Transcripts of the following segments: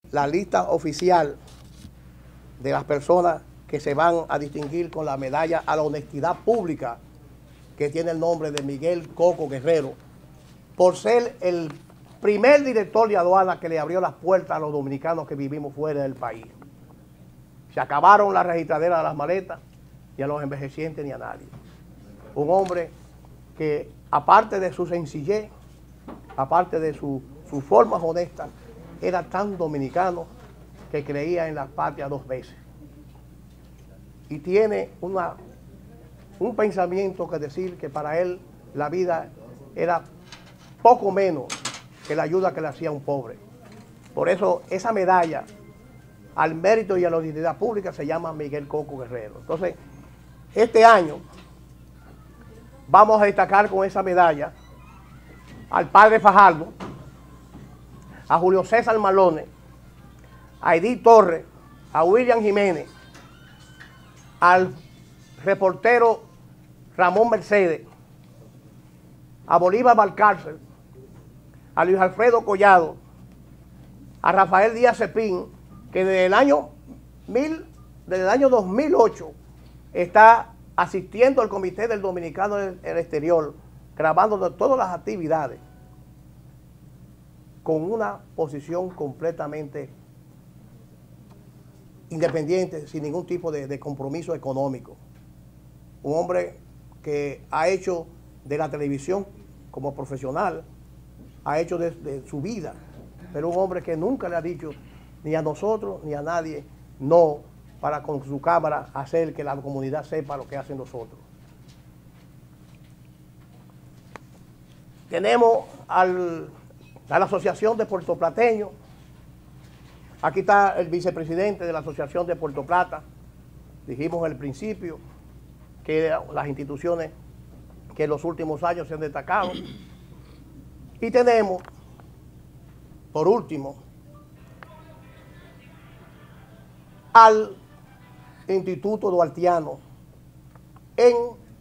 la lista oficial de las personas que se van a distinguir con la medalla a la honestidad pública, que tiene el nombre de Miguel Coco Guerrero, por ser el primer director de aduana que le abrió las puertas a los dominicanos que vivimos fuera del país. Se acabaron las registraderas de las maletas y a los envejecientes ni a nadie. Un hombre que, aparte de su sencillez, aparte de sus formas honestas, era tan dominicano que creía en la patria dos veces. Y tiene un pensamiento que decir que para él la vida era poco menos que la ayuda que le hacía a un pobre. Por eso esa medalla al mérito y a la honestidad pública se llama Miguel Coco Guerrero. Entonces, este año vamos a destacar con esa medalla al padre Fajardo, a Julio César Malone, a Edith Torres, a William Jiménez, al reportero Ramón Mercedes, a Bolívar Valcárcel, a Luis Alfredo Collado, a Rafael Díaz Cepín, que desde el año 2008 está asistiendo al Comité del Dominicano en el Exterior, grabando todas las actividades, con una posición completamente independiente, sin ningún tipo de compromiso económico. Un hombre que ha hecho de la televisión como profesional, ha hecho de su vida, pero un hombre que nunca le ha dicho ni a nosotros ni a nadie no, para con su cámara hacer que la comunidad sepa lo que hacen nosotros. Tenemos a la Asociación de Puertoplateños. Aquí está el vicepresidente de la Asociación de Puerto Plata. Dijimos al principio que las instituciones que en los últimos años se han destacado. Y tenemos, por último, al Instituto Duartiano, en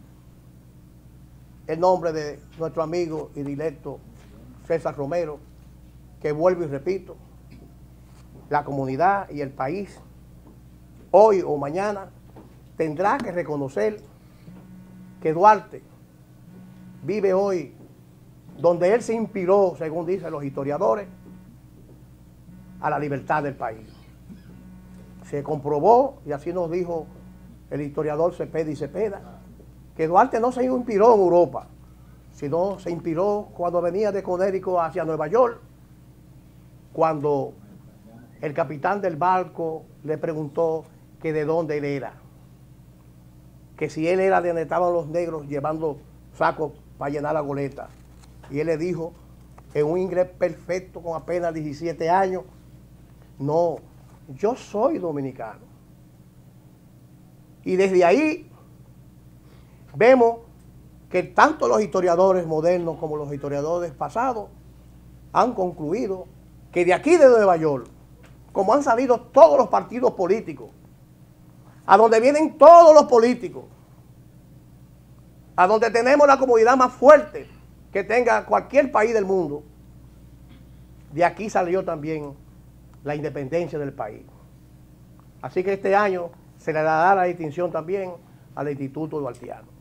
el nombre de nuestro amigo y directo César Romero, que vuelvo y repito, la comunidad y el país, hoy o mañana, tendrá que reconocer que Duarte vive hoy donde él se inspiró, según dicen los historiadores, a la libertad del país. Se comprobó, y así nos dijo el historiador Cepeda y Cepeda, que Duarte no se inspiró en Europa, sino se inspiró cuando venía de Connecticut hacia Nueva York, cuando el capitán del barco le preguntó que de dónde él era, que si él era de donde estaban los negros llevando sacos para llenar la goleta. Y él le dijo, en un inglés perfecto, con apenas 17 años, no, yo soy dominicano. Y desde ahí vemos que tanto los historiadores modernos como los historiadores pasados han concluido que de aquí de Nueva York, como han salido todos los partidos políticos, a donde vienen todos los políticos, a donde tenemos la comunidad más fuerte que tenga cualquier país del mundo, de aquí salió también la independencia del país. Así que este año se le dará la distinción también al Instituto Duartiano.